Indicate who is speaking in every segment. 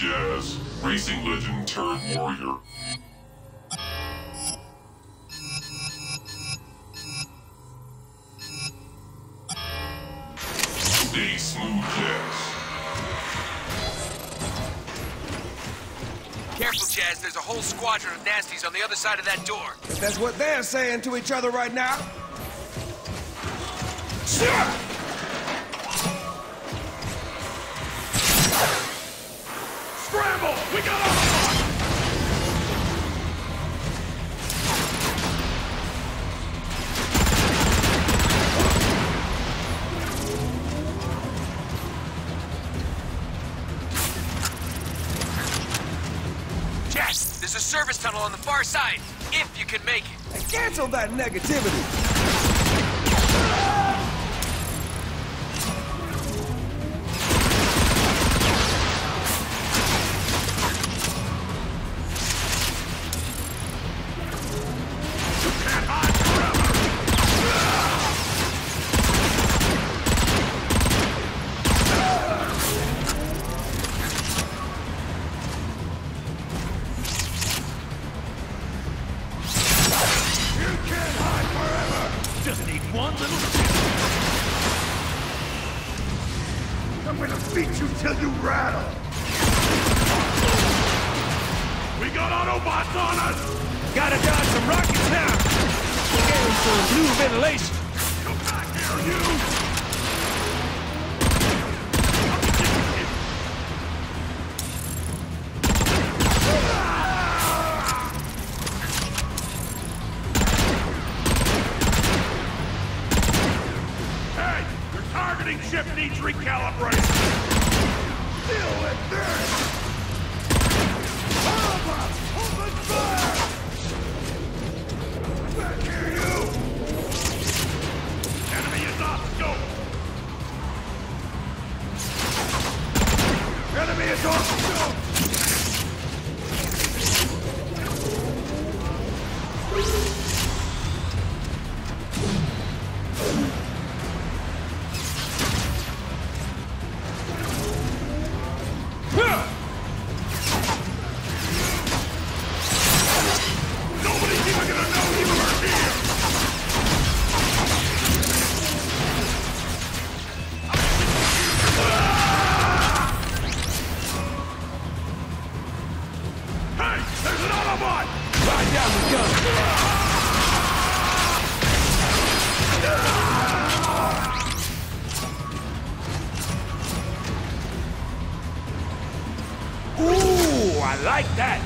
Speaker 1: Jazz, racing legend turned warrior. Stay smooth, Jazz.
Speaker 2: Careful, Jazz. There's a whole squadron of nasties on the other side of that door.
Speaker 3: If that's what they're saying to each other right now. Sure!
Speaker 4: Scramble! We got Autobot!
Speaker 2: Jazz, there's a service tunnel on the far side, if you can make it.
Speaker 3: Hey, cancel that negativity.
Speaker 4: Just need one little tip. I'm gonna beat you till you rattle. We got Autobots on us!
Speaker 3: Gotta dodge some rockets now. Getting some new ventilation.
Speaker 4: Come back here, you! Hey! Your targeting ship needs recalibration! Deal with this! Autobots, open fire! Back here, you! Enemy is off scope! Enemy is off scope! Nobody's even gonna know you were here! Hey! There's an Autobot!
Speaker 3: Ride down the gun. Ooh, I like that.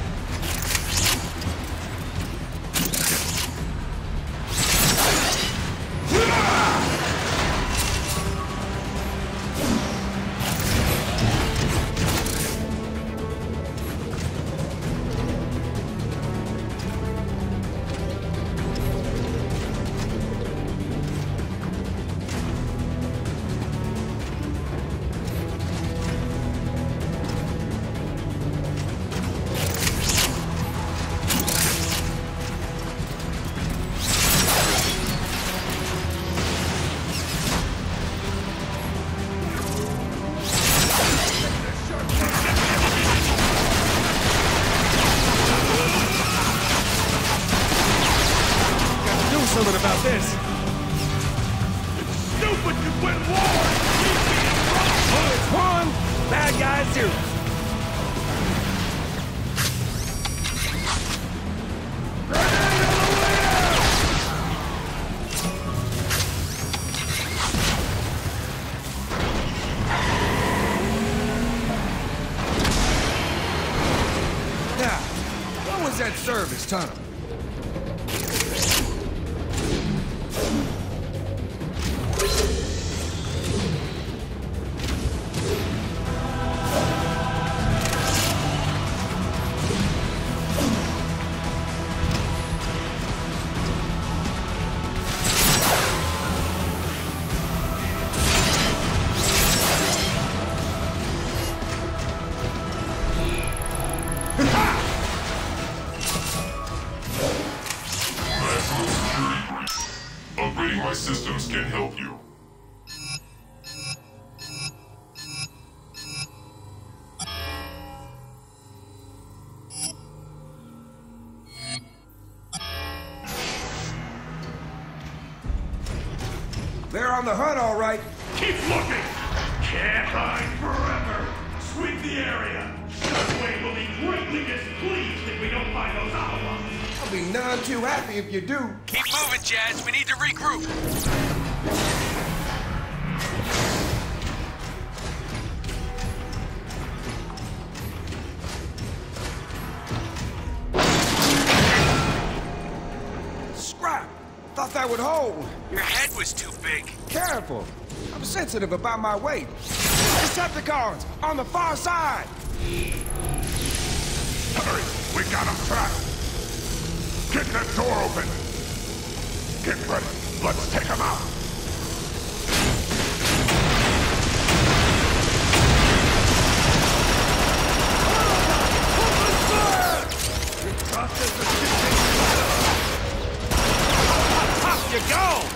Speaker 3: Something about this.
Speaker 4: It's stupid to win wars!
Speaker 3: Bullets one, bad guys zero. Now, what was that service tunnel? They're on the hunt, all right.
Speaker 4: Keep looking! Can't hide forever! Sweep the area! Shockwave will be greatly displeased if we don't find those outlaws!
Speaker 3: I'll be none too happy if you do.
Speaker 2: Keep moving, Jazz. We need to regroup.
Speaker 3: Scrap! Thought that would hold.
Speaker 2: Your head was too big.
Speaker 3: Careful. I'm sensitive about my weight. Decepticons, on the far side!
Speaker 4: Hurry! We got him trapped! Get that door open! Get ready! Let's take him out!
Speaker 3: Off you go!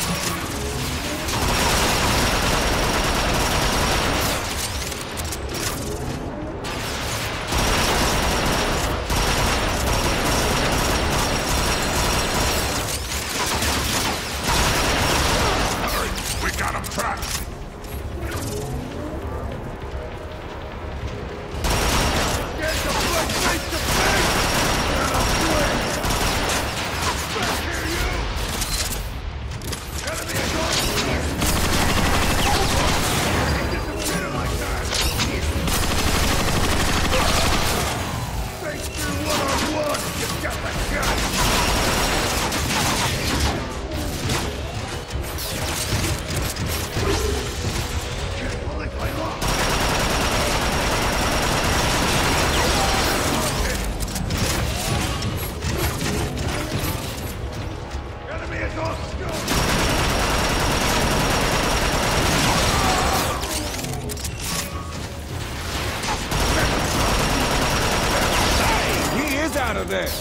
Speaker 3: Out of there!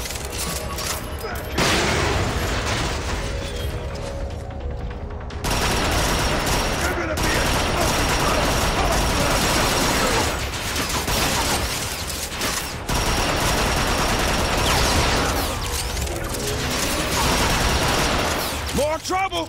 Speaker 3: More trouble!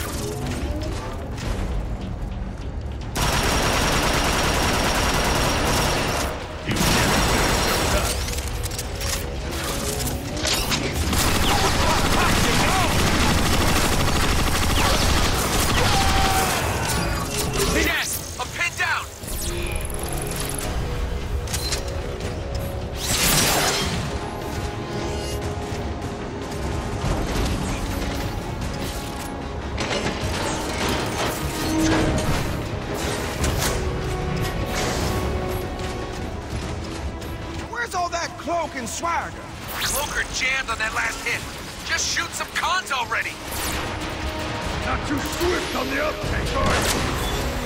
Speaker 3: Cloak and Swagger.
Speaker 2: Cloaker jammed on that last hit. Just shoot some cons already.
Speaker 4: Not too swift on the uptake, boys.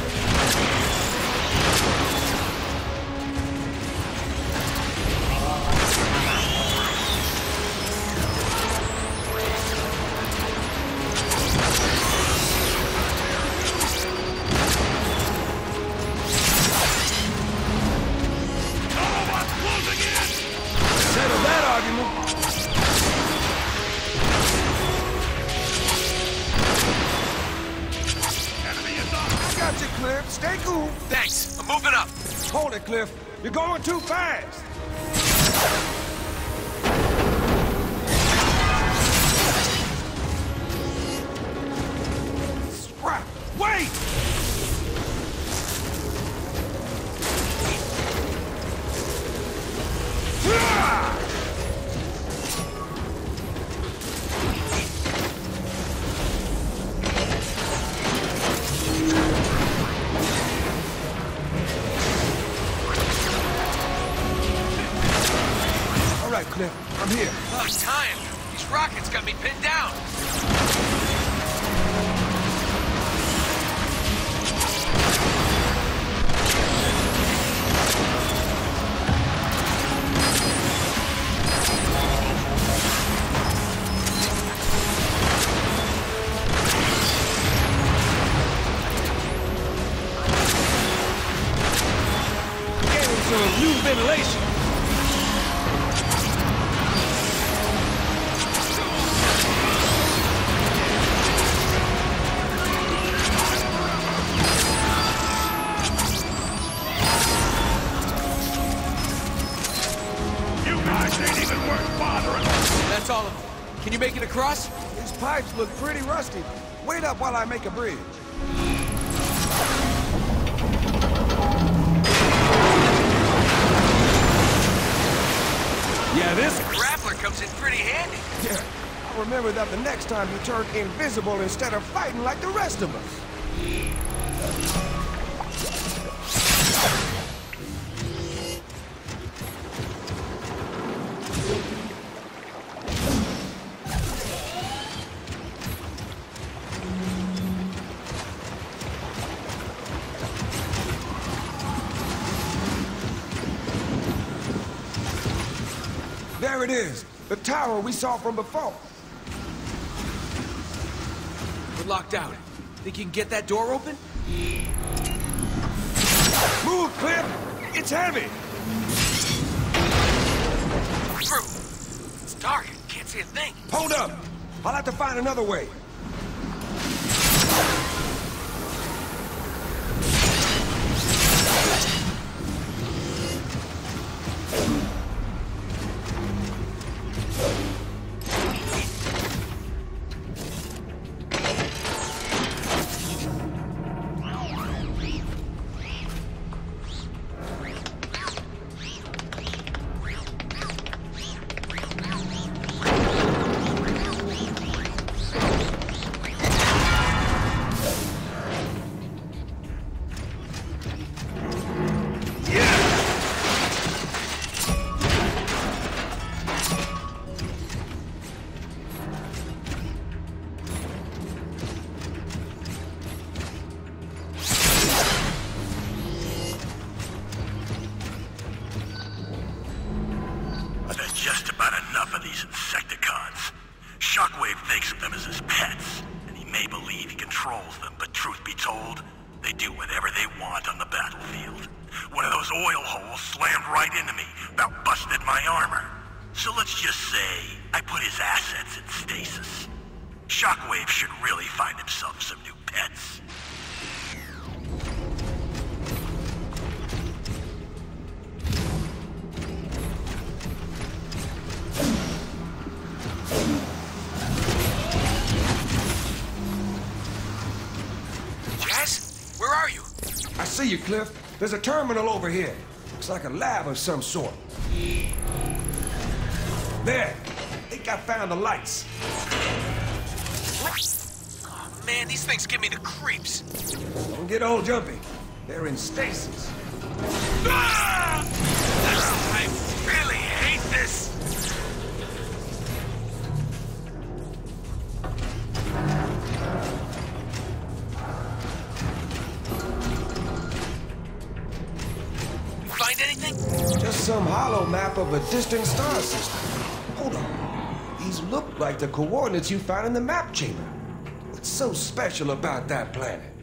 Speaker 3: Settle that argument. I got you, Cliff. Stay cool.
Speaker 2: Thanks. I'm moving up.
Speaker 3: Hold it, Cliff. You're going too fast. Scrap. Wait! All right, Cliff, I'm here.
Speaker 2: Oh, time. These rockets got me pinned down.
Speaker 3: Some new ventilation.
Speaker 2: across?
Speaker 3: These pipes look pretty rusty. Wait up while I make a bridge.
Speaker 2: Yeah, this grappler comes in pretty handy.
Speaker 3: Yeah, I'll remember that the next time you turn invisible instead of fighting like the rest of us. There it is, the tower we saw from before.
Speaker 2: We're locked out. Think you can get that door open?
Speaker 3: Move, Cliff! It's heavy!
Speaker 2: Through. It's dark. Can't see a thing.
Speaker 3: Hold up! I'll have to find another way.
Speaker 4: Just about enough of these Insecticons. Shockwave thinks of them as his pets, and he may believe he controls them, but truth be told, they do whatever they want on the battlefield. One of those oil holes slammed right into me, about busted my armor. So let's just say, I put his assets in stasis. Shockwave should really find himself some new pets.
Speaker 2: Jazz? Where are you?
Speaker 3: I see you, Cliff. There's a terminal over here. Looks like a lab of some sort. There. I think I found the lights.
Speaker 2: Oh, man, these things give me the creeps.
Speaker 3: Don't get all jumpy. They're in stasis.
Speaker 2: Ah! I really hate this. Find anything?
Speaker 3: Just some hollow map of a distant star system. Hold on. These look like the coordinates you found in the map chamber. What's so special about that planet?